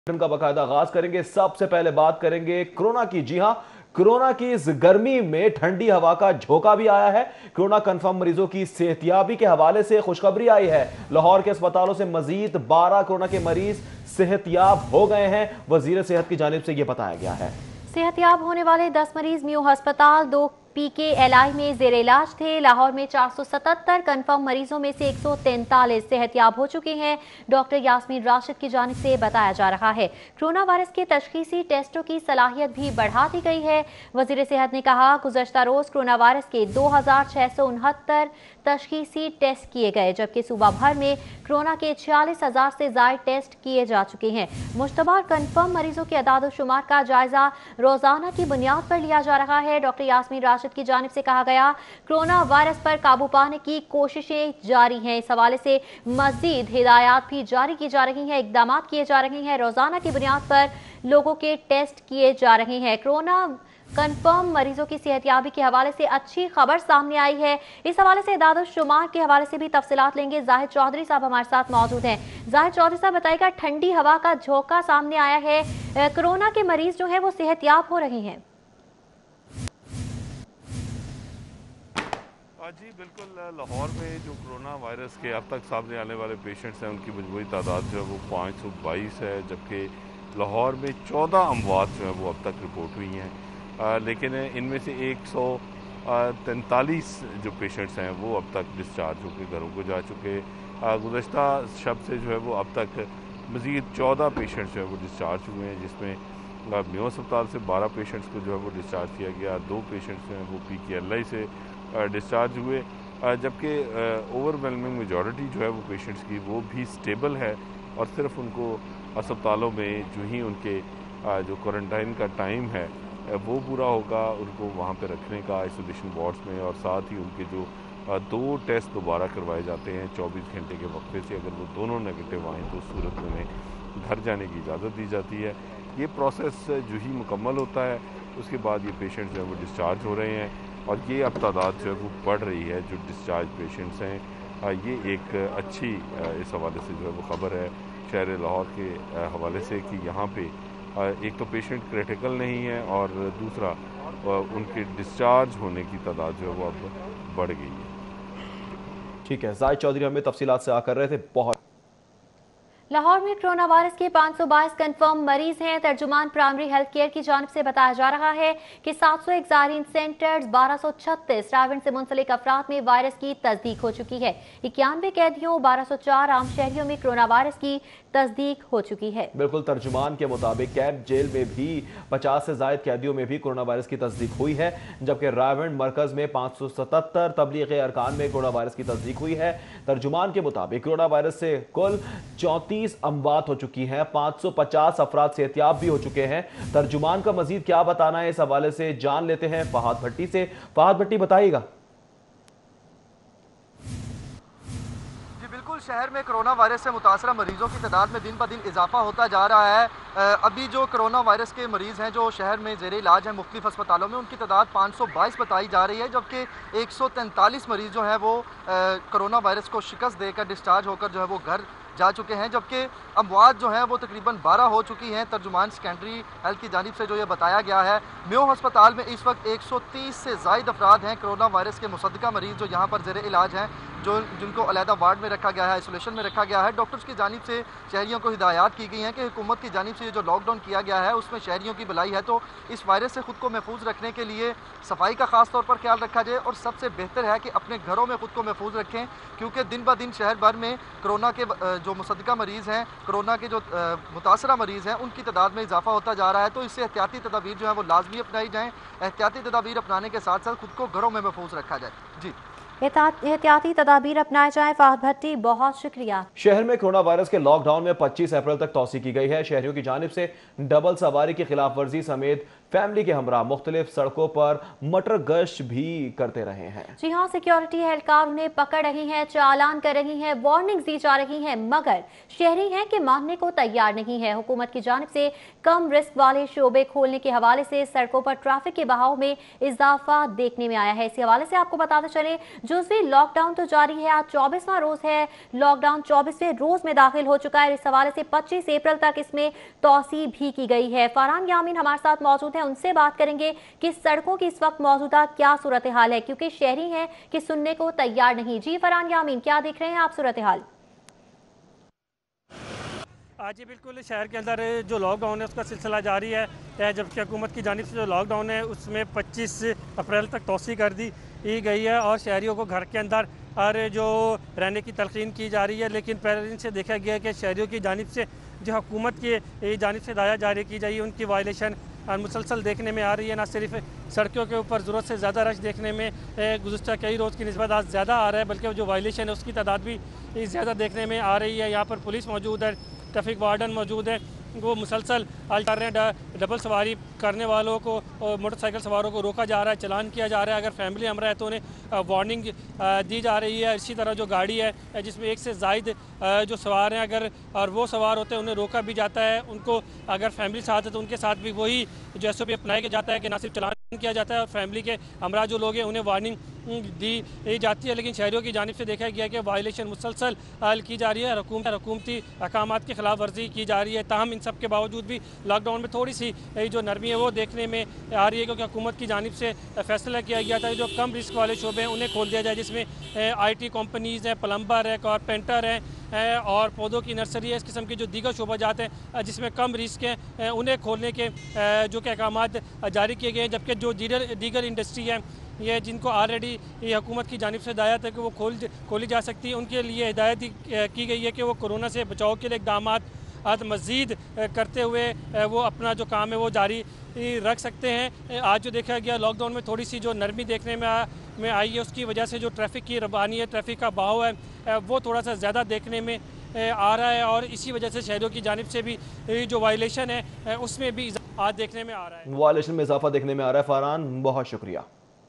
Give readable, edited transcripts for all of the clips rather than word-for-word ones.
का बाकायदा आगाज करेंगे। सबसे पहले बात करेंगे कोरोना की। जी हां, कोरोना की इस गर्मी में ठंडी हवा का झोंका भी आया है। कोरोना कंफर्म मरीजों की सेहतियाबी के हवाले से खुशखबरी आई है। लाहौर के अस्पतालों से मजीद 12 कोरोना के मरीज सेहतियाब हो गए हैं। वजीर सेहत की जानिब से यह बताया गया है। सेहतियाब होने वाले 10 मरीज म्यू अस्पताल 2 PKLI में जेर इलाज थे। लाहौर में 477 कंफर्म मरीजों में से 143 सेहतियाब हो चुके हैं। डॉक्टर यास्मीन राशिद की जानिब से बताया जा रहा है कोरोना वायरस के तशखीसी टेस्टों की सलाहियत भी बढ़ा दी गई है। वजीर सेहत ने कहा, गुज़श्ता रोज कोरोना वायरस के 2669 तशखीसी टेस्ट किए गए, जबकि सूबा भर में कोरोना के 46,000 से ज्यादा टेस्ट किए जा चुके हैं। मुश्तबा कंफर्म मरीजों के अदाद शुमार का जायजा रोजाना की बुनियाद पर लिया जा रहा है। डॉक्टर यास्मीन राशिद की जानिब से कहा गया, कोरोना वायरस पर काबू पाने की कोशिशें जारी हैं। इस हवाले से मजीद हिदायत भी जारी की जा रही हैं, इकदाम किए जा रहे हैं। रोजाना की बुनियाद पर लोगों के टेस्ट किए जा रहे हैं। कोरोना कंफर्म मरीजों की सेहतियाबी के हवाले से अच्छी खबर सामने आई है। इस हवाले से इदाद शुमार के हवाले से भी तफसीलात लेंगे। जाहिद चौधरी साहब हमारे साथ मौजूद हैं। जाहिद चौधरी साहब बताइएगा, ठंडी हवा का झोंका सामने आया है, कोरोना के मरीज जो है वो सेहतियाब हो रहे हैं। जी बिल्कुल, लाहौर में जो कोरोना वायरस के अब तक सामने आने वाले पेशेंट्स हैं उनकी मजमूई तादाद जो है वो 522 है, जबकि लाहौर में 14 अमवात जो है वो अब तक रिपोर्ट हुई हैं। लेकिन इनमें से 143 जो पेशेंट्स हैं वो अब तक डिस्चार्ज होकर घरों को जा चुके। गुज़श्ता शब से जो है वो अब तक मज़ीद 14 पेशेंट्स जो है वो डिस्चार्ज हुए हैं, जिसमें म्यू अस्पताल से 12 पेशेंट्स को जो है वो डिस्चार्ज किया गया। 2 पेशेंट्स जो हैं वो PKLI से डिस्चार्ज हुए, जबकि ओवरवेलमिंग मेजॉरिटी जो है वो पेशेंट्स की वो भी स्टेबल है और सिर्फ उनको अस्पतालों में जो ही उनके जो क्वारंटाइन का टाइम है वो पूरा होगा, उनको वहाँ पे रखने का आइसोलेशन वार्ड्स में, और साथ ही उनके जो 2 टेस्ट दोबारा करवाए जाते हैं 24 घंटे के वक्फे से। अगर वो दोनों नेगेटिव आएँ तो उस सूरत में उन्हें घर जाने की इजाज़त दी जाती है। ये प्रोसेस जो ही मुकम्मल होता है उसके बाद ये पेशेंट जो है वो डिस्चार्ज हो रहे हैं, और ये अब तादाद जो है वो बढ़ रही है जो डिस्चार्ज पेशेंट्स हैं। ये एक अच्छी इस हवाले से जो है वो ख़बर है शहर लाहौर के हवाले से कि यहाँ पे एक तो पेशेंट क्रिटिकल नहीं है और दूसरा उनके डिस्चार्ज होने की तादाद जो है वो अब बढ़ गई है। ठीक है, जाहिद चौधरी हमें तफसीलात से आकर रहे थे। बहुत लाहौर में कोरोना वायरस के 522 कंफर्म मरीज हैं। तर्जुमान प्राइमरी हेल्थ केयर की जानिब से बताया जा रहा है कि 701 ज़ायरीन सेंटर्स, 1236 रावण से मुंसलिक अफराद में वायरस की तस्दीक हो चुकी है। 91 कैदियों, 1204 आम शहरियों में कोरोना वायरस की तस्दीक हो चुकी है। बिल्कुल, तर्जुमान के मुताबिक कैंप जेल में भी 50 से ज्यादा कैदियों में भी कोरोना वायरस की तस्दीक हुई है, जबकि रावण मरकज में 577 तबलीग अरकान में कोरोना वायरस की तस्दीक हुई है। तर्जुमान के मुताबिक कोरोना वायरस से कुल 34 अमवात हो चुकी हैं, 550 अफराद सेहतियाब भी हो चुके हैं। तर्जुमान का मजीद क्या बताना है इस हवाले से जान लेते हैं फहाद भट्टी से। फहाद भट्टी, बताइएगा। शहर में कोरोना वायरस से मुतासरा मरीजों की तादाद में दिन ब दिन इजाफा होता जा रहा है। अभी जो कोरोना वायरस के मरीज़ हैं जो शहर में ज़ेरे इलाज हैं मुख्तलिफ अस्पतालों में, उनकी तादाद 522 बताई जा रही है, जबकि 143 मरीज़ जो हैं वो कोरोना वायरस को शिकस्त देकर डिस्चार्ज होकर जो है वो घर जा चुके हैं, जबकि अमवात जो हैं वो तकरीबन 12 हो चुकी हैं। तर्जुमान सेकेंडरी हेल्थ की जानिब से जो ये बताया गया है, म्यू अस्पताल में इस वक्त 130 से ज़ायद अफराद हैं कोरोना वायरस के मुसद्दका मरीज़ जो यहाँ पर ज़ेरे इलाज हैं, जिनको अलहदा वार्ड में रखा गया है, आइसोलेशन में रखा गया है। डॉक्टर्स की जानिब से शहरियों को हिदायत की गई हैं कि हुकूमत की जानिब से ये जो लॉकडाउन किया गया है उसमें शहरियों की भलाई है, तो इस वायरस से ख़ुद को महफूज रखने के लिए सफाई का ख़ास तौर पर ख्याल रखा जाए, और सबसे बेहतर है कि अपने घरों में ख़ुद को महफूज रखें, क्योंकि दिन ब दिन शहर भर में कोरोना के जो मुसद्दका मरीज़ हैं, कोरोना के जो मुतासरा मरीज़ हैं, उनकी तादाद में इजाफा होता जा रहा है। तो इससे एहतियाती तदाबीर जो है वो लाजमी अपनाई जाएँ। एहतियाती तदाबीर अपनाने के साथ साथ खुद को घरों में महफूज रखा जाए। जी, एहतियाती तदाबीर अपनाए जाएं। फहद भट्टी, बहुत शुक्रिया। शहर में कोरोना वायरस के लॉकडाउन में 25 अप्रैल तक तौसी की गई है। शहरियों की जानिब से डबल सवारी की खिलाफ वर्जी समेत फैमिली के हमरा मुख्तलिफ सड़कों पर मटर गश्त भी करते रहे हैं। जी हाँ, सिक्योरिटी एहलकार उन्हें पकड़ रही हैं, चालान कर रही हैं, वार्निंग्स दी जा रही हैं, मगर शहरी हैं कि मानने को तैयार नहीं है। हुकूमत की जानिब से कम रिस्क वाले शोबे खोलने के हवाले से सड़कों पर ट्रैफिक के बहाव में इजाफा देखने में आया है। इसी हवाले से आपको बताते चले, जुज़वी लॉकडाउन तो जारी है, आज 24वां रोज है। लॉकडाउन 24वें रोज में दाखिल हो चुका है। इस हवाले से 25 अप्रैल तक इसमें तौसी भी की गई है। फरहान यामीन हमारे साथ मौजूद हैं, उनसे बात करेंगे कि सड़कों की इस वक्त मौजूदा क्या सूरत हाल है, क्योंकि शहरी हैं कि सुनने को तैयार नहीं। जी फरहान यामीन, क्या देख रहे हैं आप सूरत हाल? आज ये बिल्कुल शहर के अंदर जो लॉकडाउन है उसका सिलसिला जारी है, जबकि हुकूमत की जानिब से जो लॉकडाउन है उसमें 25 अप्रैल तक तौसी कर दी गई है और शहरियों को घर के अंदर और जो रहने की तलकीन की जा रही है। लेकिन पहले दिन से देखा गया है कि शहरियों की जानिब से जो हुकूमत की जानिब से हिदायत जारी की जाए उनकी वायलेशन मुसलसल देखने में आ रही है। न सिर्फ सड़कों के ऊपर ज़रूरत से ज़्यादा रश देखने में गुज़श्ता कई रोज़ की निस्बत आज ज़्यादा आ रहा है, बल्कि जो वायलेशन है उसकी तादाद भी ज़्यादा देखने में आ रही है। यहाँ पर पुलिस मौजूद है, ट्रैफिक वार्डन मौजूद है, वो मुसलसल कर रहे हैं। डबल सवारी करने वालों को और मोटरसाइकिल सवारों को रोका जा रहा है, चलान किया जा रहा है। अगर फैमिली हमरा है तो उन्हें वार्निंग दी जा रही है। इसी तरह जो गाड़ी है जिसमें एक से ज़ायद जो सवार हैं अगर और वो सवार होते हैं उन्हें रोका भी जाता है। उनको अगर फैमिली साथ है तो उनके साथ भी वही जो SOP अपनाया जाता है कि ना सिर्फ चलान किया जाता है और फैमिली के हमरा जो लोग हैं उन्हें वार्निंग दी जाती है। लेकिन शहरियों की जानिब से देखा गया कि वायलेशन मुसलसल हल की जा रही है, हुकूमती अहकामात की खिलाफ वर्जी की जा रही है। ताहम इन सब के बावजूद भी लॉकडाउन में थोड़ी सी जो नरमी है वो देखने में आ रही है, क्योंकि हुकूमत की जानिब से फैसला किया गया था जो कम रिस्क वाले शोबे हैं उन्हें खोल दिया जाए, जिसमें IT कंपनीज़ हैं, प्लम्बर है, कारपेंटर हैं और पौधों की नर्सरी है। इस किस्म के जो दीगर शोबा जाते हैं जिसमें कम रिस्क हैं उन्हें खोलने के जो कि अहकामात जारी किए गए हैं। जबकि जो दीगर इंडस्ट्री है ये जिनको ऑलरेडी ये हुकूमत की जानिब से हिदायत है कि वो खोली जा सकती है, उनके लिए हिदायत की गई है कि वो कोरोना से बचाव के लिए इक़दामात मज़ीद करते हुए वो अपना जो काम है वो जारी रख सकते हैं। आज जो देखा गया लॉकडाउन में थोड़ी सी जो नरमी देखने में आई है उसकी वजह से जो ट्रैफिक की रवानी है, ट्रैफिक का बहाव है वो थोड़ा सा ज़्यादा देखने में आ रहा है और इसी वजह से शहरों की जानिब से भी जो वायलेशन है उसमें भी आज देखने में आ रहा है। वायलेशन में इजाफा देखने में आ रहा है। फरहान, बहुत शुक्रिया।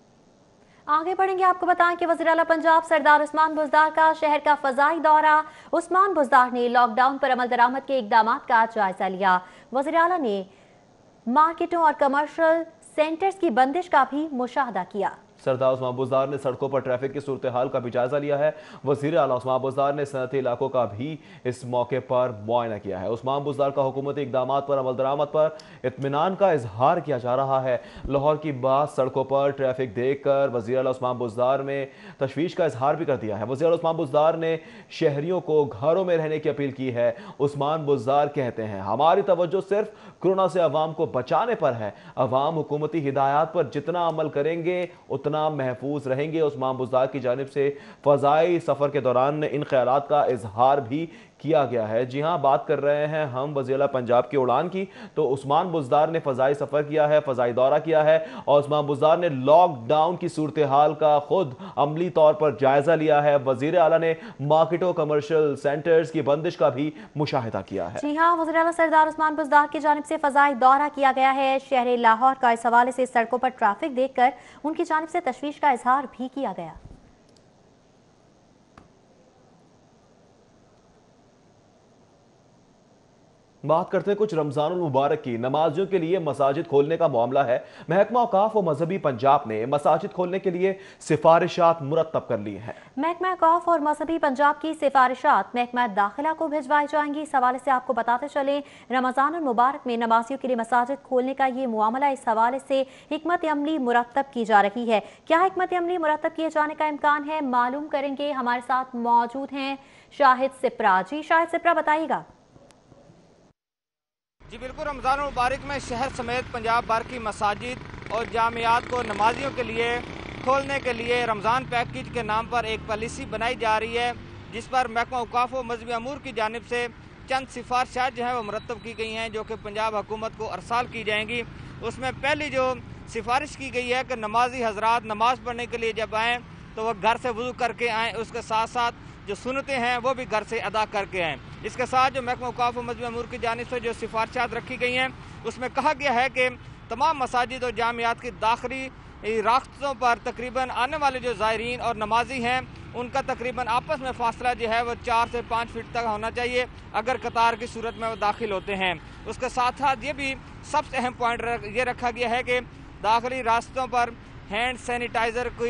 आगे बढ़ेंगे, आपको बताएं कि वज़ीर आला पंजाब सरदार उस्मान बुज़दार का शहर का फ़ज़ाई दौरा। उस्मान बुज़दार ने लॉकडाउन पर अमल दरामद के इक़दामात का जायजा लिया। वज़ीर आला ने मार्केटों और कमर्शियल सेंटर्स की बंदिश का भी मुशाहदा किया। सरदार उस्मान बुज़दार ने सड़कों पर ट्रैफिक की सूरत हाल का भी जायजा लिया है। वज़ीर आला उस्मान बुज़दार ने सनती इलाकों का भी इस मौके पर मुआयना किया है। उस्मान बुज़दार का हुकूमती इक़दामात पर अमल दरामद पर इत्मीनान का इजहार किया जा रहा है। लाहौर की बात सड़कों पर ट्रैफिक देख कर वज़ीर आला उस्मान बुज़दार में तशवीश का इजहार भी कर दिया है। वज़ीर आला उस्मान बुज़दार ने शहरियों को घरों में रहने की अपील की है। उस्मान बुज़दार कहते हैं, हमारी तवज्जो सिर्फ कोरोना से अवाम को बचाने पर है। अवाम हुकूमती हिदायत पर जितना अमल करेंगे उतना महफूज रहेंगे। उस्मान बुज़दार की जानिब से फ़ज़ाई सफ़र के दौरान इन ख्यालात का इजहार भी किया गया है। जी हाँ, बात कर रहे हैं हम वज़ीर आला पंजाब की उड़ान की, तो उस्मान बुज़दार ने फ़ज़ाई सफ़र किया है, फ़ज़ाई दौरा किया है और उस्मान बुज़दार ने लॉकडाउन की सूरत हाल का खुद अमली तौर पर जायज़ा लिया है। वज़ीर आला ने मार्केटों, कमर्शियल सेंटर्स की बंदिश का भी मुशाहिदा किया है। जी हाँ, वज़ीर आला सरदार उस्मान बुज़दार की जानिब से फ़ज़ाई दौरा किया गया है। शहर लाहौर का इस हवाले से सड़कों पर ट्रैफिक देखकर उनकी जानिब से तशवीश का इजहार भी किया गया। बात करते हैं कुछ रमजानुल मुबारक की। नमाजियों के लिए मसाजिद खोलने का मामला है। महकमा औकाफ और मजहबी पंजाब ने मसाजिद खोलने के लिए सिफारिशात मुरतब कर ली हैं। महकमा औकाफ और मजहबी पंजाब की सिफारिशात महकमा दाखिला को भिजवाई जाएंगी। इस हवाले से आपको बताते चले, रमजानुल मुबारक में नमाजियों के लिए मसाजिद खोलने का ये मामला इस हवाले से हिकमत अमली मुरतब की जा रही है। क्या हिकमत अमली मुरतब किए जाने का इम्कान है, मालूम करेंगे। हमारे साथ मौजूद हैं शाहिद सिप्रा। जी शाहिद सिप्रा, बताइएगा। जी बिल्कुल, रमज़ान मुबारक में शहर समेत पंजाब भर की मसाजिद और जामियात को नमाजियों के लिए खोलने के लिए रमज़ान पैकेज के नाम पर एक पॉलिसी बनाई जा रही है, जिस पर महकमा औकाफ व मजहबी अमूर की जानिब से चंद सिफारिशात जो है वो मुरतब की गई हैं, जो कि पंजाब हुकूमत को अरसाल की जाएंगी। उसमें पहली जो सिफारिश की गई है कि नमाजी हजरात नमाज पढ़ने के लिए जब आएँ तो वह घर से वज़ू करके आएँ, उसके साथ साथ जो सुन्नतें हैं वो भी घर से अदा करके आएँ। इसके साथ जो महकमा औकाफ व मजहबी अमूर की जानिब से जो सिफारिशात रखी गई हैं उसमें कहा गया है कि तमाम मसाजिद और जामियात की दाखिली रास्तों पर तकरीबन आने वाले जो ज़ायरीन और नमाजी हैं उनका तकरीबन आपस में फासला जो है वह 4 से 5 फीट तक होना चाहिए अगर कतार की सूरत में वो दाखिल होते हैं। उसके साथ साथ ये भी सबसे अहम पॉइंट ये रखा गया है कि दाखिली रास्तों पर हैंड सैनिटाइज़र की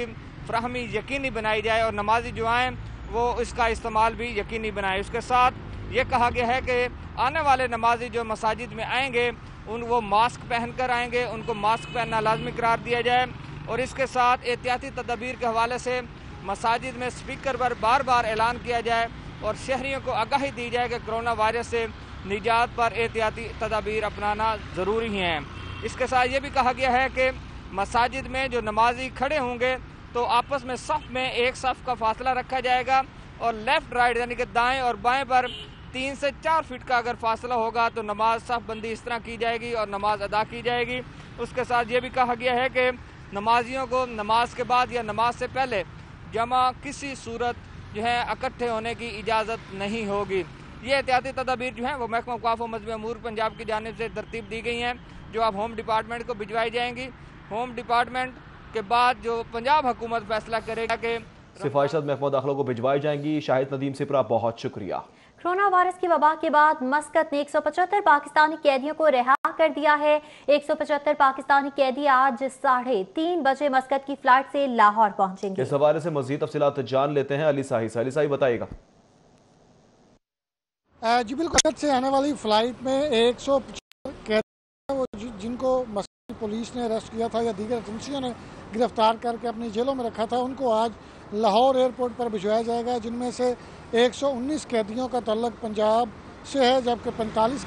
फ्राहमी यकीनी बनाई जाए और नमाजी जो आएँ वो इसका इस्तेमाल भी यकीनी बनाए। उसके साथ ये कहा गया है कि आने वाले नमाजी जो मसाजिद में आएंगे वो मास्क पहन कर आएंगे, उनको मास्क पहनना लाजमी करार दिया जाए। और इसके साथ एहतियाती तदबीर के हवाले से मसाजिद में स्पीकर पर बार बार ऐलान किया जाए और शहरियों को आगाही दी जाए कि कोरोना वायरस से निजात पर एहतियाती तदबीर अपनाना ज़रूरी है। इसके साथ ये भी कहा गया है कि मसाजिद में जो नमाजी खड़े होंगे तो आपस में सफ़ में एक सफ़ का फासला रखा जाएगा और लेफ़्ट राइट यानी कि दाएं और बाएं पर 3 से 4 फीट का अगर फासला होगा तो नमाज सफ़ बंदी इस तरह की जाएगी और नमाज अदा की जाएगी। उसके साथ ये भी कहा गया है कि नमाजियों को नमाज के बाद या नमाज से पहले जमा किसी सूरत जो है इकट्ठे होने की इजाज़त नहीं होगी। ये एहतियाती तदाबीर जो हैं वो महकमा औक़ाफ़ व मज़हब अमूर पंजाब की जानिब से तरतीब दी गई हैं, जो अब होम डिपार्टमेंट को भिजवाई जाएंगी। होम डिपार्टमेंट के बाद जो पंजाब हुकूमत फैसला करेगा कि सिफारिशात महकमा दाखिला को भिजवाई जाएंगी। शाहिद नदीम सिपरा, बहुत शुक्रिया। कोरोना वायरस की वबा के बाद मस्कत ने 175 पाकिस्तानी कैदियों को रिहा कर दिया है। 175 पाकिस्तानी कैदी आज 3:30 बजे मस्कत की फ्लाइट से लाहौर पहुंचेंगे। इस हवाले से मजीद तफसीलात जान लेते हैं अली साही से। अली साही बताइएगा। जी बिल्कुल, से आने वाली फ्लाइट में 175 कैदी जिनको पुलिस ने अरेस्ट किया था या दीगर एजेंसियों ने गिरफ्तार करके अपनी जेलों में रखा था, उनको आज लाहौर एयरपोर्ट पर भिजवाया जाएगा, जिनमें से 119 कैदियों का तल्लक पंजाब से है, जबकि 45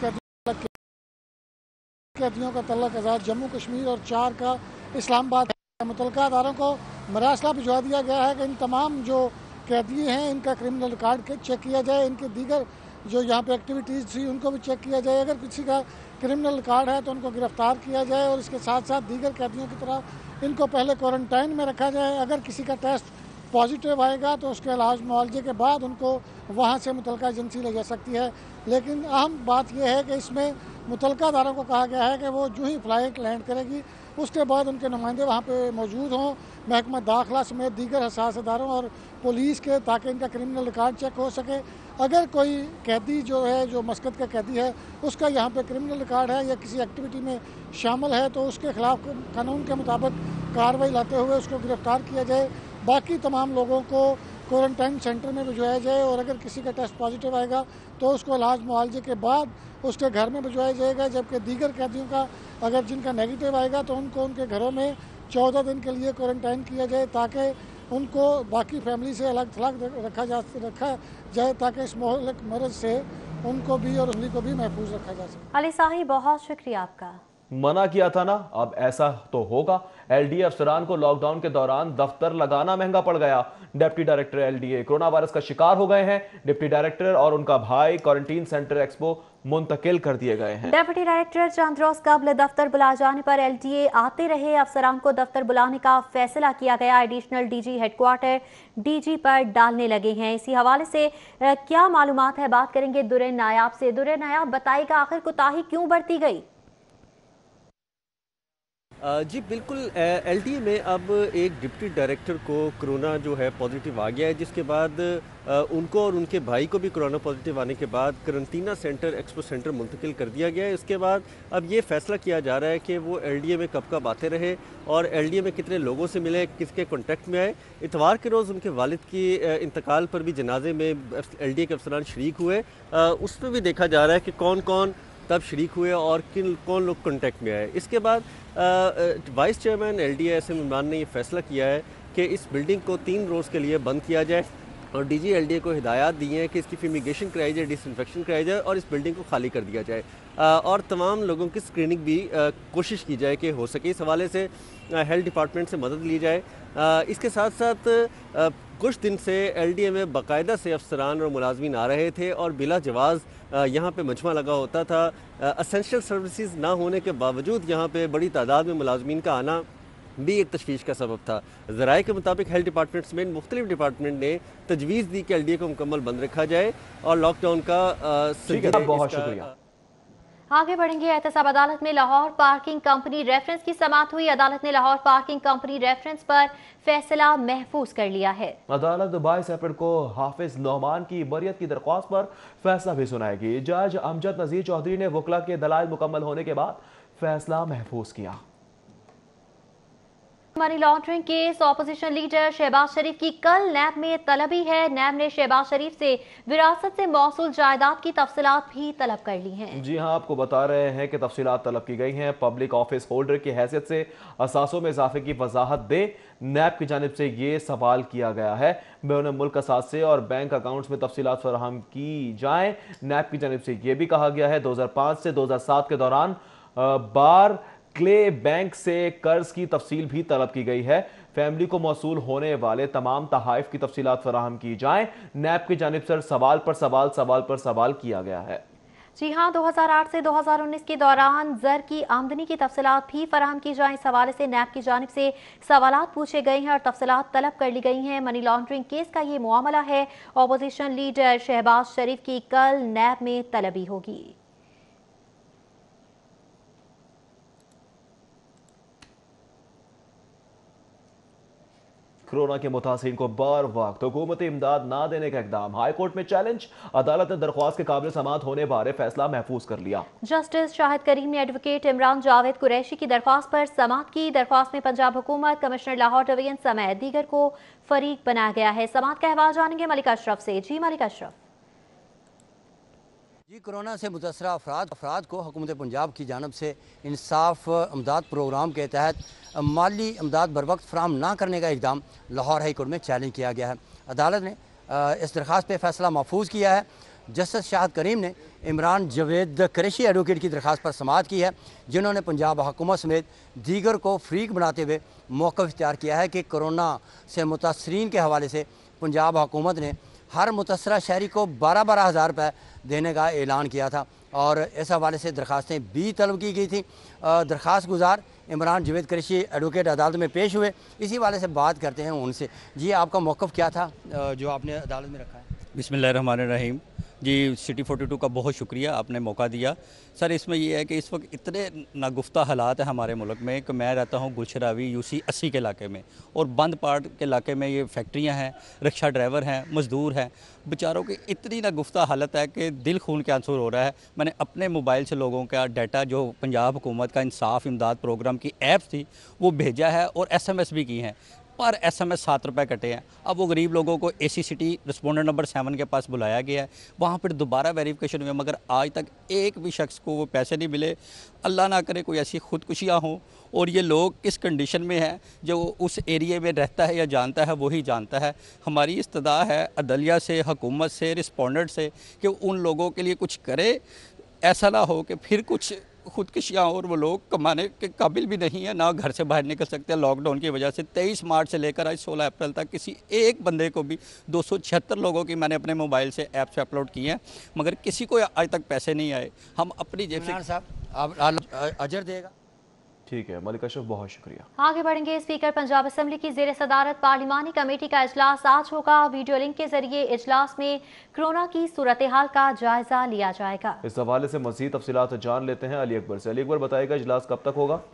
कैदियों का तल्लक आज़ाद जम्मू कश्मीर और 4 का इस्लामाबाद है। मुतल्लिका अदारों को मरासला भिजवा दिया गया है कि इन तमाम जो कैदी हैं इनका क्रिमिनल रिकॉर्ड चेक किया जाए, इनके दीगर जो यहाँ पे एक्टिविटीज़ थी उनको भी चेक किया जाए। अगर किसी का क्रिमिनल रिकॉर्ड है तो उनको गिरफ्तार किया जाए और इसके साथ साथ दीगर कैदियों की तरह इनको पहले क्वारंटाइन में रखा जाए। अगर किसी का टेस्ट पॉजिटिव आएगा तो उसके इलाज मुआवजे के बाद उनको वहाँ से मुतल्लिका एजेंसी ले जा सकती है। लेकिन अहम बात यह है कि इसमें मुतल्लिका अदारों को कहा गया है कि वो जो ही फ्लाइट लैंड करेगी उसके बाद उनके नुमाइंदे वहाँ पे मौजूद हों, महकमा दाखिला समेत दीगर हसास इदारों और पुलिस के, ताकि इनका क्रिमिनल रिकॉर्ड चेक हो सके। अगर कोई कैदी जो है, जो मस्कत का कैदी है, उसका यहाँ पे क्रिमिनल रिकॉर्ड है या किसी एक्टिविटी में शामिल है तो उसके खिलाफ कानून के मुताबिक कार्रवाई लाते हुए उसको गिरफ्तार किया जाए। बाकी तमाम लोगों को क्वारंटाइन सेंटर में भिजवाया जाए और अगर किसी का टेस्ट पॉजिटिव आएगा तो उसको इलाज मुआवजे के बाद उसके घर में भिजवाया जाएगा, जबकि दीगर कैदियों का अगर जिनका नेगेटिव आएगा तो उनको उनके घरों में 14 दिन के लिए क्वारंटाइन किया जाए, ताकि उनको बाकी फैमिली से अलग थलग रखा जाए ताकि इस मोहल्क मर्ज से उनको भी और उंगली को भी महफूज रखा जा सके। अली साही, बहुत शुक्रिया आपका। मना किया था ना, अब ऐसा तो होगा। एलडीए अफसरान को लॉकडाउन के दौरान दफ्तर लगाना महंगा पड़ गया। Deputy director LDA coronavirus का शिकार हो गए हैं। डिप्टी डायरेक्टर और उनका भाई क्वारंटीन सेंटर एक्सपो मुंतकिल कर दिए गए हैं। डिप्टी डायरेक्टर चंद रोज कबल दफ्तर बुलाए जाने पर एलडीए आते रहे। अफसरान को दफ्तर बुलाने का फैसला किया गया। एडिशनल डीजी हेडक्वार्टर डीजी पर डालने लगे हैं। इसी हवाले से क्या मालूमात है, बात करेंगे दुर्रे नायाब से। दुर्रे नायाब, बताइएगा आखिर कोताही क्यों बरती गई? जी बिल्कुल, एलडीए में अब एक डिप्टी डायरेक्टर को कोरोना जो है पॉजिटिव आ गया है, जिसके बाद उनको और उनके भाई को भी कोरोना पॉजिटिव आने के बाद करंटीना सेंटर एक्सपो सेंटर मुंतकिल कर दिया गया है। इसके बाद अब ये फैसला किया जा रहा है कि वो एलडीए में कब कब आते रहे और एलडीए में कितने लोगों से मिले, किसके कॉन्टेक्ट में आए। इतवार के रोज़ उनके वालिद की इंतकाल पर भी जनाजे में एलडीए के अफसरान शरीक हुए। उसमें भी देखा जा रहा है कि कौन कौन तब शरीक हुए और कौन लोग कॉन्टेक्ट में आए। इसके बाद vice chairman LDA S M Imran ने यह फैसला किया है कि इस बिल्डिंग को 3 रोज़ के लिए बंद किया जाए और डीजी एलडीए को हिदायत दी है कि इसकी फ्यूमिगेशन कराई जाए, डिसइंफेक्शन कराई जाए और इस बिल्डिंग को खाली कर दिया जाए और तमाम लोगों की स्क्रीनिंग भी कोशिश की जाए कि हो सके। इस हवाले से हेल्थ डिपार्टमेंट से मदद ली जाए। इसके साथ साथ कुछ दिन से एलडीए में बाकायदा से अफसरान और मुलाजमीन आ रहे थे और बिला जवाज़ यहाँ पे मजमा लगा होता था। असेंशियल सर्विसेज ना होने के बावजूद यहाँ पे बड़ी तादाद में मुलाजमीन का आना भी एक तशवीश का सबब था। ज़राए के मुताबिक हेल्थ डिपार्टमेंट समेत मुख्तलिफ डिपार्टमेंट ने तजवीज़ दी कि एलडीए को मुकम्मल बंद रखा जाए और लॉकडाउन का बहुत शुक्रिया। आगे बढ़ेंगे। एहतसाब अदालत में लाहौर पार्किंग कंपनी रेफरेंस की समाअत हुई। अदालत ने लाहौर पार्किंग कंपनी रेफरेंस पर फैसला महफूज कर लिया है। अदालत 22 अप्रैल को हाफिज नौमान की बरियत की दरख्वास्त पर फैसला भी सुनाएगी। जज अमजद नजीर चौधरी ने वकला के दलाइल मुकम्मल होने के बाद फैसला महफूज किया। Money laundering case opposition leader Shahbaz Sharif की कल नैब में तलबी है। नैब ने शहबाज शरीफ से विरासत से मौसूल जायदाद की तफसीलात भी तलब कर ली हैं। जी हां, आपको बता रहे हैं कि तफसीलात तलब की गई हैं। पब्लिक ऑफिस होल्डर की हैसियत से असासों में इजाफे की वजाहत दे। नैब की जानिब से ये सवाल किया गया है। बैरून मुल्क असासे और बैंक अकाउंट्स में तफसीलात फराहम की जाए। नैब की जानिब से यह भी कहा गया है 2005 से 2007 के दौरान बार क्ले बैंक से कर्ज की तफसील भी तलब की गई है। फैमिली को मौसूल होने वाले तमाम तहाइफ की तफसीलात फराहम की जाए। नैब की जानिब से सवाल पर सवाल किया गया है। जी हाँ, 2008 से 2019 के दौरान जर की आमदनी की तफसीलात भी फराहम की जाए। इस हवाले से नैब की जानिब से सवालात पूछे गए हैं और तफसीलात तलब कर ली गई हैं। मनी लॉन्ड्रिंग केस का ये मामला है। ऑपोजिशन लीडर शहबाज शरीफ की कल नैब में तलबी होगी। कोरोना के मुतासिरीन को बर वक्त हुकूमती इमदाद ना देने का इकदाम। हाई कोर्ट में चैलेंज। अदालत ने दरख्वास्त के काबिल समाअत होने बारे फैसला महफूज कर लिया। जस्टिस शाहिद करीम ने एडवोकेट इमरान जावेद कुरैशी की दरख्वास्त पर समाअत की। दरख्वास्त में पंजाब हुकूमत, कमिश्नर लाहौर डिवीजन समेत दीगर को फरीक बनाया गया है। समाअत का अहवाल जानेंगे मलिक अशरफ से। जी मलिक अशरफ। जी, कोरोना से मुतासरा अफराद को हुकूमत पंजाब की जानब से इंसाफ अमदाद प्रोग्राम के तहत माली अमदाद बर वक्त फ्राहम ना करने का इकदाम लाहौर हाई कोर्ट में चैलेंज किया गया है। अदालत ने इस दरख्वास्त पर फैसला महफूज किया है। जस्टिस शाहिद करीम ने इमरान जावेद कुरैशी एडवोकेट की दरख्वास्त पर समाअत की है, जिन्होंने पंजाब हुकूमत समेत दीगर को फ्रीक बनाते हुए मौक़िफ़ इख्तियार किया है कि कोरोना से मुतासरीन के हवाले से पंजाब हुकूमत ने हर मुतासरा शहरी को 12-12 हज़ार रुपये देने का ऐलान किया था और इस हवाले से दरख्वास्तें भी तलब की गई थी। दरख्वास्त गुजार इमरान जावेद कुरैशी एडवोकेट अदालत में पेश हुए। इसी वाले से बात करते हैं उनसे। जी, आपका मौक़िफ़ क्या था जो आपने अदालत में रखा है? बिस्मिल्लाहिर्रहमानिर्रहीम। जी, सिटी 42 का बहुत शुक्रिया, आपने मौका दिया। सर, इसमें यह है कि इस वक्त इतने नागुफ्ता हालात हैं हमारे मुल्क में कि मैं रहता हूँ गुलशरावी UC 80 के इलाके में, और बंद पार्ट के इलाके में ये फैक्ट्रियाँ हैं, रिक्शा ड्राइवर हैं, मज़दूर हैं, बेचारों की इतनी नागुफ्ता हालत है कि दिल खून के आंसू हो रहा है। मैंने अपने मोबाइल से लोगों का डाटा जो पंजाब हुकूमत का इंसाफ इमदाद प्रोग्राम की ऐप थी वो भेजा है और SMS भी की हैं, पर SMS 7 रुपये कटे हैं। अब वो गरीब लोगों को AC सिटी रिस्पोंडेंट नंबर 7 के पास बुलाया गया है, वहाँ पर दोबारा वेरिफिकेशन हुई, मगर आज तक एक भी शख्स को वो पैसे नहीं मिले। अल्लाह ना करे कोई ऐसी खुदकुशियाँ हों, और ये लोग किस कंडीशन में हैं जो उस एरिए में रहता है या जानता है वही जानता है। हमारी इस्तदा है अदलिया से, हुकूमत से, रिस्पोंडेंट से कि उन लोगों के लिए कुछ करे। ऐसा ना हो कि फिर कुछ खुदकुशियाँ और वो लोग कमाने के काबिल भी नहीं है, ना घर से बाहर निकल सकते हैं लॉकडाउन की वजह से। 23 मार्च से लेकर आज 16 अप्रैल तक किसी एक बंदे को भी 276 लोगों की मैंने अपने मोबाइल से ऐप से अपलोड किए हैं, मगर किसी को आज तक पैसे नहीं आए। हम अपनी जेब से साहब आप अजर देगा। ठीक है मलिक अशरफ, बहुत शुक्रिया। आगे बढ़ेंगे। स्पीकर पंजाब असेंबली की ज़ेर सदारत पार्लिमानी कमेटी का इजलास आज होगा। वीडियो लिंक के जरिए इजलास में कोरोना की सूरत हाल का जायजा लिया जाएगा। इस हवाले से मज़ीद तफसीलात जान लेते हैं अली अकबर से। अली अकबर, बताएगा इजलास कब तक होगा?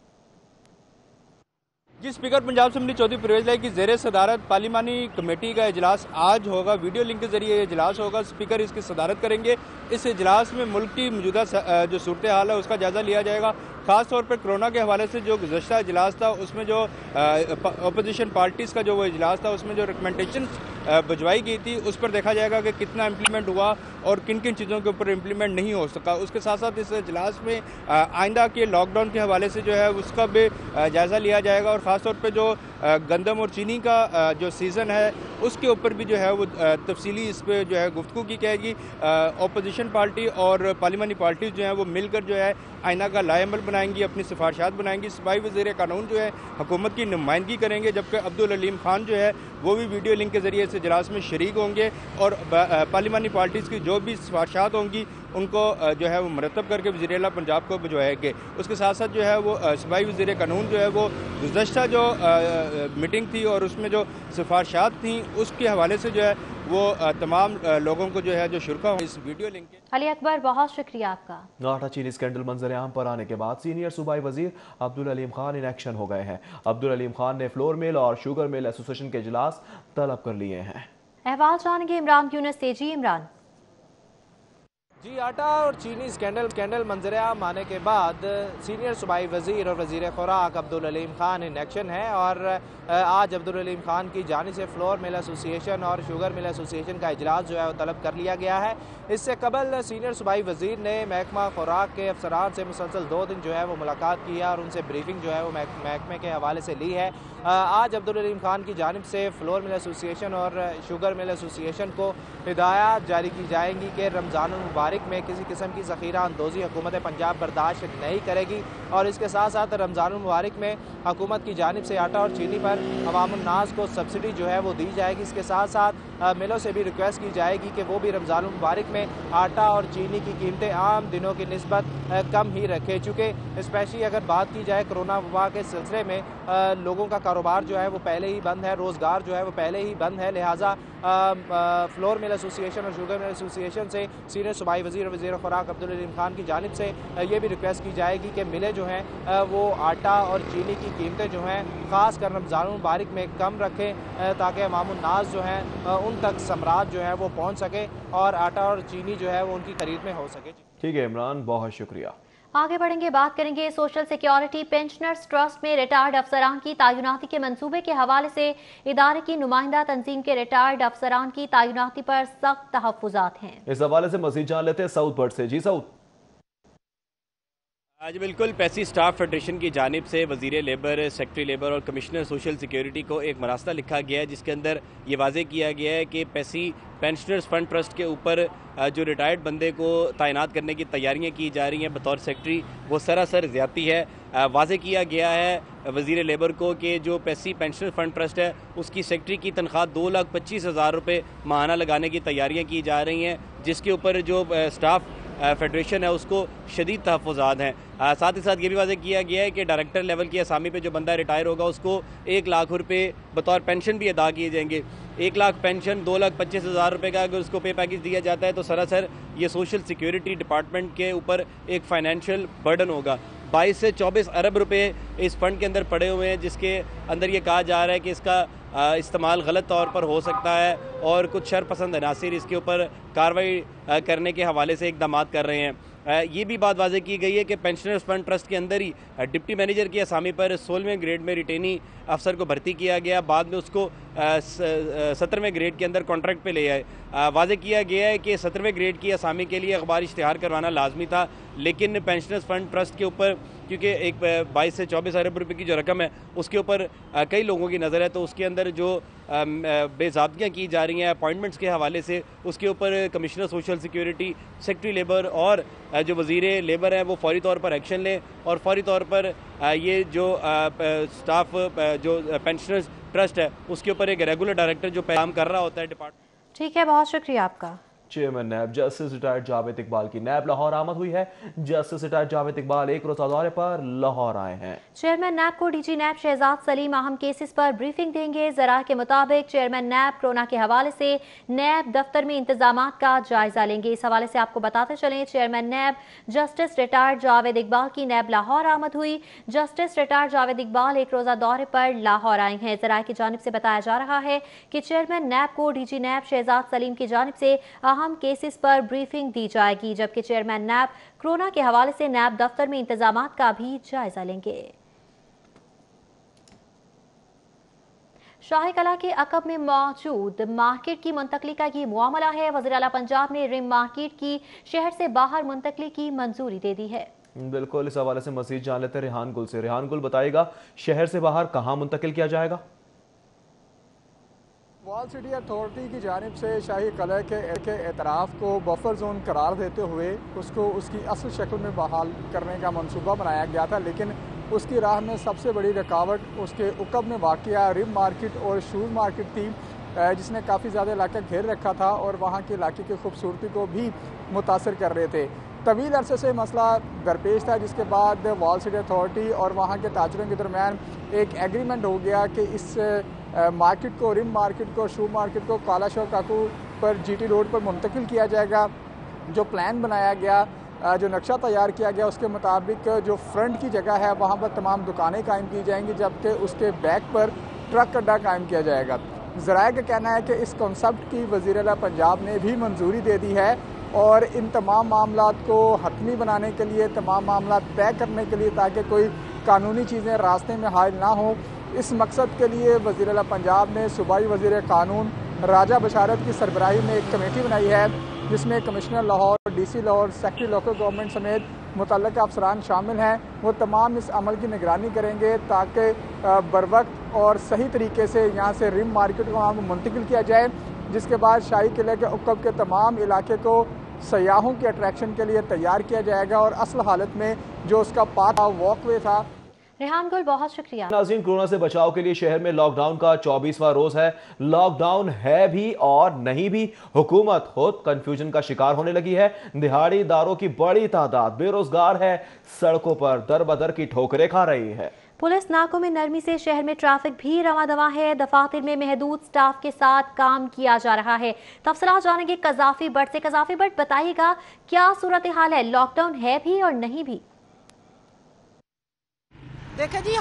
जी, स्पीकर पंजाब असेंबली चौधरी परवेज लाई की ज़ेर सदारत पार्लिमानी कमेटी का इजलास आज होगा। वीडियो लिंक के जरिए इजलास होगा। स्पीकर इसकी सदारत करेंगे। इस इजलास में मुल्क की मौजूदा जो सूरत हाल है उसका जायजा लिया जाएगा। ख़ास तौर पर कोरोना के हवाले से जो गुज़श्ता इजलास था उसमें जो अपोजिशन पार्टीज़ का जो वो इजलास था उसमें जो रिकमेंडेशन भिजवाई गई थी उस पर देखा जाएगा कि कितना इम्प्लीमेंट हुआ और किन किन चीज़ों के ऊपर इम्प्लीमेंट नहीं हो सका। उसके साथ साथ इस इजलास में आइंदा के लॉकडाउन के हवाले से जो है उसका भी जायज़ा लिया जाएगा और ख़ास तौर पर जो गंदम और चीनी का जो सीज़न है उसके ऊपर भी जो है वो तफसीली इस पर जो है गुफ्तगू की जाएगी। अपोजिशन पार्टी और पार्लिमानी पार्टी जो है वो मिलकर जो है आइना का लाएमल बनाएंगी, अपनी सिफारशात बनाएंगी। सूबाई वज़ीर कानून जो है हुकूमत की नुमाइंदगी करेंगे, जबकि अब्दुल अलीम खान जो है वो भी वीडियो लिंक के ज़रिए इस इजलास में शरीक होंगे और पार्लिमानी पार्टीज़ की जो भी सिफारशात होंगी उनको जो है वो मरतब करके वज़ीर आला पंजाब को भिजवाएंगे। उसके साथ साथ जो है वो सूबाई वज़ीर कानून जो है वो गुज़श्ता जो मीटिंग थी और उसमें जो सिफारशात थी उसके हवाले से जो है वो तमाम लोगों को जो है जो शुरा हो इस वीडियो लिंक के। अली अकबर, बहुत शुक्रिया आपका। आटा चीनी स्कैंडल मंजर आम पर आने के बाद सीनियर सूबाई वजीर अब्दुल अलीम खान इन एक्शन हो गए हैं। अब्दुल अलीम खान ने फ्लोर मिल और शुगर मिल एसोसिएशन के इजलास तलब कर लिए हैं। अहवाल जानेंगे इमरान यूनुस से। जी इमरान। जी, आटा और चीनी स्कैंडल मंजर-ए-आम आने के बाद सीनियर सूबाई वज़ीर और वज़ीर खुराक अब्दुल अलीम खान इन एक्शन है और आज अब्दुल अलीम खान की जानिब से फ्लोर मिल एसोसिएशन और शुगर मिल एसोसिएशन का इजलास जो है वो तलब कर लिया गया है। इससे कबल सीनियर सूबाई वज़ीर ने महकमा खुराक के अफसरान से मुसलसल 2 दिन जो है वो मुलाकात की है और उनसे ब्रीफिंग जो है वो महकमे के हवाले से ली है। आज अब्दुल अलीम खान की जानिब से फ्लोर मिल एसोसिएशन और शुगर मिल एसोसिएशन को हिदायत जारी की जाएंगी कि रमज़ान मुबारक में किसी किस्म की ज़ख़ीरा अंदोज़ी हुकूमत पंजाब बर्दाश्त नहीं करेगी और इसके साथ साथ रमज़ान मुबारक में हुकूमत की जानिब से आटा और चीनी पर अवामुन्नास को सब्सिडी जो है वो दी जाएगी। इसके साथ साथ मिलों से भी रिक्वेस्ट की जाएगी कि वो भी रमज़ान मुबारक में आटा और चीनी की कीमतें आम दिनों की निस्बत कम ही रखें। चूँकि स्पेशली अगर बात की जाए कोरोना वबा के सिलसिले में लोगों का कारोबार जो है वो पहले ही बंद है, रोज़गार जो है वो पहले ही बंद है, लिहाजा फ्लोर मिल एसोसिएशन और शुगर मिल एसोसिएशन से सीनियर सूबाई वज़ीर और वज़ीर खुराक अब्दुल अलीम खान की जानिब से ये भी रिक्वेस्ट की जाएगी कि मिलें जो हैं वो आटा और चीनी की कीमतें जो हैं ख़ास कर रमज़ान मुबारक में कम रखें ताकि अवामुन्नास जो हैं उन तक समरात जो है वो पहुँच सके और आटा और चीनी जो है वो उनकी खरीद में हो सके। ठीक है इमरान, बहुत शुक्रिया। आगे बढ़ेंगे, बात करेंगे सोशल सिक्योरिटी पेंशनर्स ट्रस्ट में रिटायर्ड अफसरान की तैनाती के मंसूबे के हवाले से। इदारे की नुमाइंदा तंजीम के रिटायर्ड अफसरान की तैनाती पर सख्त तहफ़्फ़ुज़ात हैं। इस हवाले से मज़ीद जान लेते हैं सऊद भट्ट से। जी सऊद। आज बिल्कुल पैसी स्टाफ फेडरेशन की जानिब से वज़ीर लेबर, सेक्रेटरी लेबर और कमिश्नर सोशल सिक्योरिटी को एक मरासला लिखा गया है जिसके अंदर ये वाज़े किया गया है कि पैसी पेंशनर्स फंड ट्रस्ट के ऊपर जो रिटायर्ड बंदे को तैनात करने की तैयारियां की जा रही हैं बतौर सेक्रेटरी, वो सरासर ज़्यादती है। वाज़े किया गया है वज़ीर लेबर को कि जो पैसी पेंशनर फंड ट्रस्ट है उसकी सेक्रेटरी की तनख्वाह 2,25,000 रुपये माहाना लगाने की तैयारियाँ की जा रही हैं, जिसके ऊपर जो स्टाफ फेडरेशन है उसको शदीद तहफ़्फ़ुज़ात हैं। साथ ही साथ ये भी वाज़ेह किया गया है कि डायरेक्टर लेवल की असामी पे जो बंदा रिटायर होगा उसको 1 लाख रुपये बतौर पेंशन भी अदा किए जाएंगे। 1 लाख पेंशन, 2,25,000 रुपये का अगर उसको पे पैकेज दिया जाता है तो सरासर ये सोशल सिक्योरिटी डिपार्टमेंट के ऊपर एक फ़ाइनेंशियल बर्डन होगा। 22 से 24 अरब रुपये इस फंड के अंदर पड़े हुए हैं, जिसके अंदर ये कहा जा रहा है कि इसका इस्तेमाल गलत तौर पर हो सकता है और कुछ शरपसंद अनासिर इसके ऊपर कार्रवाई करने के हवाले से इक़दाम कर रहे हैं। ये भी बात वाज़ेह की गई है कि पेंशनर्स फंड ट्रस्ट के अंदर ही डिप्टी मैनेजर की असामी पर 16वें ग्रेड में रिटेनी अफसर को भर्ती किया गया, बाद में उसको 17वें ग्रेड के अंदर कॉन्ट्रैक्ट पे ले आए। वाज़ेह किया गया है कि 17वें ग्रेड की असामी के लिए अखबार इश्तिहार करवाना लाजमी था, लेकिन पेंशनर्स फंड ट्रस्ट के ऊपर क्योंकि एक 22 से 24 अरब रुपये की जो रकम है उसके ऊपर कई लोगों की नज़र है, तो उसके अंदर जो बेज़ाब्तियाँ की जा रही हैं अपॉइंटमेंट्स के हवाले से, उसके ऊपर commissioner social security, secretary labour और जो वज़ीर लेबर हैं वो फौरी तौर पर एक्शन लें और फौरी तौर पर ये जो स्टाफ जो पेंशनर्स ट्रस्ट है उसके ऊपर एक रेगुलर डायरेक्टर जो काम कर रहा होता है डिपार्टमेंट। ठीक है, बहुत शुक्रिया आपका। Chairman NAB justice retired Javed Iqbal की नैब लाहौर आमद हुई है। जस्टिस रिटायर्ड जावेद इकबाल एक रोज़ा दौरे पर लाहौर आए हैं। चेयरमैन नैब को डीजी नैब शहजाद सलीम अहम केसेस पर ब्रीफिंग देंगे। ज़रा के मुताबिक चेयरमैन नैब कोरोना के हवाले से नैब दफ्तर में इंतजाम का जायजा लेंगे। इस हवाले से आपको बताते चलें, chairman NAB justice retired Javed Iqbal की नैब लाहौर आमद हुई। जस्टिस रिटायर्ड जावेद इकबाल एक रोज़ा दौरे पर लाहौर आए हैं। ज़रा की जानिब से बताया जा रहा है कि चेयरमैन नैब को डीजी नैब शहजाद सलीम की जानिब से अहम केसेस पर ब्रीफिंग दी जाएगी, जबकि चेयरमैन नैब कोरोना के हवाले से नैब दफ्तर में इंतजामात का भी जायजा लेंगे। शाही कला के अकब में मौजूद मार्केट की मुंतकली का ये मामला है। वज़ीर आला पंजाब ने रिम मार्केट की शहर से बाहर मुंतकली की मंजूरी दे दी है। बिल्कुल, इस हवाले से मजीद जान लेते हैं रेहान गुल से। रेहान गुल, बताइएगा शहर से बाहर कहाँ मुंतकिल किया जाएगा? वॉल सिटी अथॉरिटी की जानिब से शाही कला के एतराफ़ को बफर जोन करार देते हुए उसको उसकी असल शक्ल में बहाल करने का मंसूबा बनाया गया था, लेकिन उसकी राह में सबसे बड़ी रुकावट उसके उकब में वाक़या रिम मार्केट और शूज़ मार्केट थी, जिसने काफ़ी ज़्यादा इलाका घेर रखा था और वहाँ के इलाके की खूबसूरती को भी मुतासर कर रहे थे। तवील अरसे से मसला दरपेश था, जिसके बाद वॉल सिटी अथॉरिटी और वहाँ के ताजरों के दरमियान एक एग्रीमेंट हो गया कि इस मार्केट को, रिम मार्केट को, शू मार्केट को काला शौक काकू पर जीटी रोड पर मुंतकिल किया जाएगा। जो प्लान बनाया गया, जो नक्शा तैयार किया गया, उसके मुताबिक जो फ्रंट की जगह है वहाँ पर तमाम दुकानें कायम की जाएंगी, जबकि उसके बैक पर ट्रक अड्डा कायम किया जाएगा। ज़राए का कहना है कि इस कॉन्सेप्ट की वज़ीर आला पंजाब ने भी मंजूरी दे दी है और इन तमाम मामलात को हतमी बनाने के लिए, तमाम मामलात तय करने के लिए, ताकि कोई कानूनी चीज़ें रास्ते में हायल ना हो, इस मकसद के लिए वज़ीर आला पंजाब ने सूबाई वज़ीर कानून राजा बशारत की सरबराही में एक कमेटी बनाई है, जिसमें commissioner Lahore, DC Lahore, secretary local government समेत मुतल्लिक़ अफसरान शामिल हैं। वो तमाम इस अमल की निगरानी करेंगे ताकि बरवक्त और सही तरीके से यहाँ से रिम मार्केट को वहाँ मुंतकिल किया जाए, जिसके बाद शाही किले के उक़ब के तमाम इलाके को सयाहों के अट्रैक्शन के लिए तैयार किया जाएगा और असल हालत में जो उसका पाथ वॉकवे था। रेहान गुल, बहुत शुक्रिया। नाज़रीन, कोरोना से बचाव के लिए शहर में लॉकडाउन का 24वां रोज है। लॉकडाउन है भी और नहीं भी, हुकूमत खुद कंफ्यूजन का शिकार होने लगी है। दिहाड़ीदारों की बड़ी तादाद बेरोजगार है, सड़कों पर दर बदर की ठोकरें खा रही है। पुलिस नाकों में नरमी से शहर में ट्रैफिक भी रवां-दवां है। दफातर में महदूद स्टाफ के साथ काम किया जा रहा है। तफसीलात जानेंगे कज़ाफी बट से। कज़ाफी बट, बताइएगा क्या सूरत हाल है, लॉकडाउन है भी और नहीं भी? देखिए जी,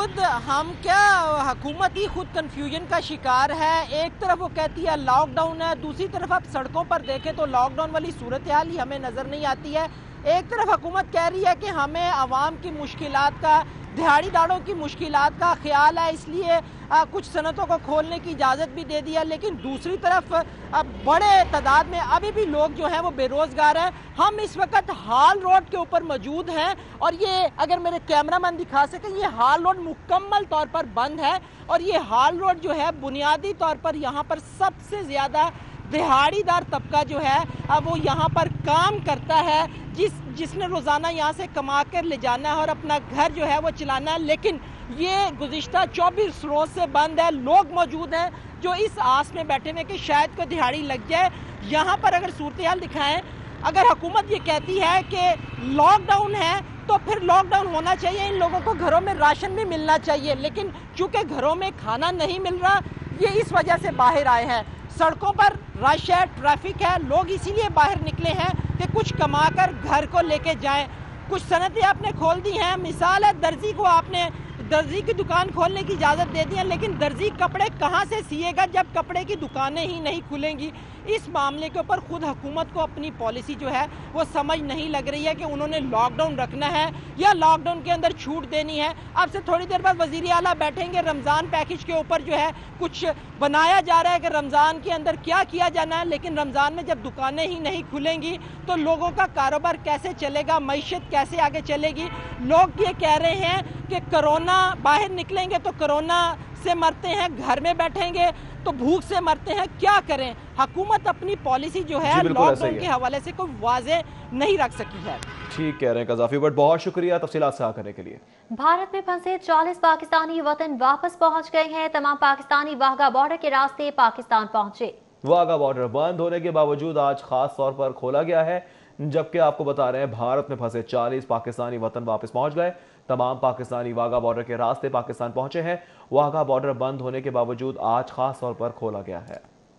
हम क्या हुकूमत ही खुद कंफ्यूजन का शिकार है। एक तरफ वो कहती है लॉकडाउन है, दूसरी तरफ आप सड़कों पर देखें तो लॉकडाउन वाली सूरत हाल ही हमें नज़र नहीं आती है। एक तरफ हुकूमत कह रही है कि हमें आवाम की मुश्किलात का, दिहाड़ीदारों की मुश्किलात का ख्याल है, इसलिए कुछ सनतों को खोलने की इजाज़त भी दे दी है, लेकिन दूसरी तरफ बड़े तादाद में अभी भी लोग जो हैं वो बेरोज़गार हैं। हम इस वक्त हाल रोड के ऊपर मौजूद हैं और ये अगर मेरे कैमरामैन दिखा सकें, ये हाल रोड मुकम्मल तौर पर बंद है और ये हाल रोड जो है बुनियादी तौर पर यहाँ पर सबसे ज़्यादा दिहाड़ीदार तबका जो है वो यहाँ पर काम करता है, जिसने रोज़ाना यहाँ से कमा कर ले जाना है और अपना घर जो है वो चलाना है। लेकिन ये गुज़िश्ता 24 रोज़ से बंद है। लोग मौजूद हैं जो इस आस में बैठे हुए कि शायद को दिहाड़ी लग जाए। यहाँ पर अगर सूरत हाल दिखाएं, अगर हुकूमत ये कहती है कि लॉकडाउन है तो फिर लॉकडाउन होना चाहिए, इन लोगों को घरों में राशन भी मिलना चाहिए, लेकिन चूँकि घरों में खाना नहीं मिल रहा, ये इस वजह से बाहर आए हैं। सड़कों पर रश है, ट्रैफिक है, लोग इसीलिए बाहर निकले हैं कि कुछ कमाकर घर को लेके जाएं। कुछ सनतें आपने खोल दी हैं, मिसाल है दर्जी को आपने दर्जी की दुकान खोलने की इजाज़त दे दी है, लेकिन दर्जी कपड़े कहाँ से सिएगा जब कपड़े की दुकानें ही नहीं खुलेंगी। इस मामले के ऊपर खुद हुकूमत को अपनी पॉलिसी जो है वो समझ नहीं लग रही है कि उन्होंने लॉकडाउन रखना है या लॉकडाउन के अंदर छूट देनी है। अब से थोड़ी देर बाद वज़ीर आला बैठेंगे, रमज़ान पैकेज के ऊपर जो है कुछ बनाया जा रहा है कि रमज़ान के अंदर क्या किया जाना है, लेकिन रमज़ान में जब दुकानें ही नहीं खुलेंगी तो लोगों का कारोबार कैसे चलेगा, मईशत कैसे आगे चलेगी। लोग ये कह रहे हैं कि कोरोना, बाहर निकलेंगे तो कोरोना से मरते हैं, घर में बैठेंगे तो भूख से मरते हैं, क्या करें। हुकूमत अपनी पॉलिसी जो है लॉकडाउन के हवाले से कोई वाज़े नहीं रख सकी है। ठीक कह रहे हैं कज़ाफी बट, बहुत शुक्रिया तफसीलात साझा करने के लिए। भारत में फंसे 40 पाकिस्तानी वतन वापस पहुंच गए हैं। तमाम पाकिस्तानी वाघा बॉर्डर के रास्ते पाकिस्तान पहुंचे। वाघा बॉर्डर बंद होने के बावजूद आज खास तौर पर खोला गया है, जबकि आपको बता रहे हैं भारत में फंसे 40 पाकिस्तानी वतन वापस पहुंच गए। तमाम पाकिस्तानी वाघा बॉर्डर के रास्ते पाकिस्तान पहुंचे हैं। वाघा बॉर्डर बंद होने के बावजूद आज खास तौर पर खोला गया है।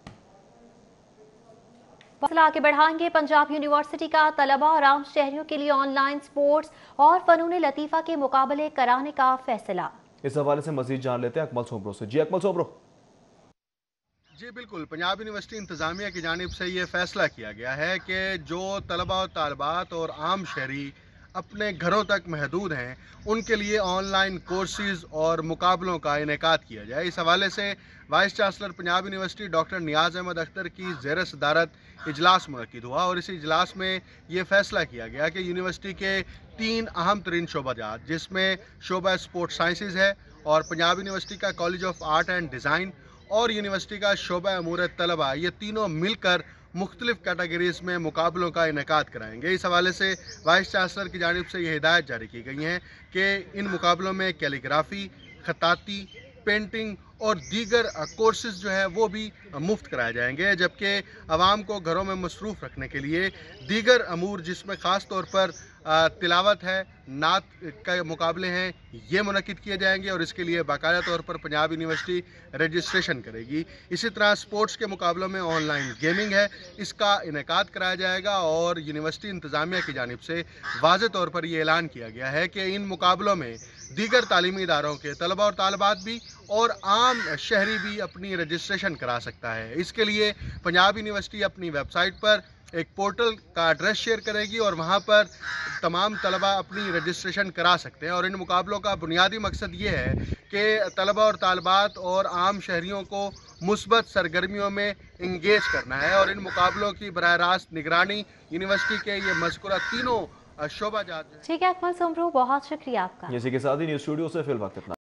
आगे बढ़ाएंगे। पंजाब यूनिवर्सिटी का तलबा और आम शहरियों के लिए ऑनलाइन स्पोर्ट्स और फनून लतीफ़ा के मुकाबले कराने का फैसला। इस हवाले से मजीद जान लेते हैं अकमल सोमरो से। जी अकमल सोमरो। जी बिल्कुल, पंजाब यूनिवर्सिटी इंतज़ामिया की जानिब से ये फैसला किया गया है कि जो तलबा और तालबात और आम शहरी अपने घरों तक महदूद हैं, उनके लिए ऑनलाइन कोर्सेज़ और मुकाबलों का इनेकाद किया जाए। इस हवाले से vice chancellor Punjab university doctor Niaz Ahmed Akhtar की ज़ेर सदारत इजलास मुनक्किद हुआ और इस इजलास में ये फैसला किया गया कि यूनिवर्सिटी के 3 अहम तरीन शोबाजात, जिसमें शोबा स्पोर्ट साइंसेज है और पंजाब यूनिवर्सिटी का college of art and design और यूनिवर्सिटी का शोबा अमूर तलबा, ये तीनों मिलकर मुख्तलिफ कैटेगरीज में मुकाबलों का इनेकाद कराएंगे। इस हवाले से वाइस चांसलर की जानिब से ये हिदायत जारी की गई हैं कि इन मुकाबलों में कैलीग्राफी, खताती, पेंटिंग और दीगर कोर्सेज जो है वो भी मुफ्त कराए जाएंगे, जबकि आवाम को घरों में मसरूफ़ रखने के लिए दीगर अमूर, जिसमें ख़ास तौर पर तिलावत है, नात के मुकाबले हैं, ये मुनक्किद किए जाएंगे और इसके लिए बाकायदा तौर पर पंजाब यूनिवर्सिटी रजिस्ट्रेशन करेगी। इसी तरह स्पोर्ट्स के मुकाबलों में ऑनलाइन गेमिंग है, इसका इनेकाद कराया जाएगा और यूनिवर्सिटी इंतज़ामिया की जानिब से वाज़े तौर पर यह ऐलान किया गया है कि इन मुकाबलों में दीगर तालीमी इदारों के तलबा और तालबात भी और आम शहरी भी अपनी रजिस्ट्रेशन करा सकता है। इसके लिए पंजाब यूनिवर्सिटी अपनी वेबसाइट पर एक पोर्टल का एड्रेस शेयर करेगी और वहाँ पर तमाम तलबा अपनी रजिस्ट्रेशन करा सकते हैं। और इन मुकाबलों का बुनियादी मकसद ये है कि तलबा और तालबात और आम शहरियों को मुस्बत सरगर्मियों में इंगेज करना है। और इन मुकाबलों की बराह रास्त निगरानी यूनिवर्सिटी के ये मज़कूरा तीनों शोबा जात। ठीक है अकमल सुमरू, बहुत शुक्रिया आपका। इसी के साथ ही न्यूज़ स्टूडियो से फिल वक्त इतना।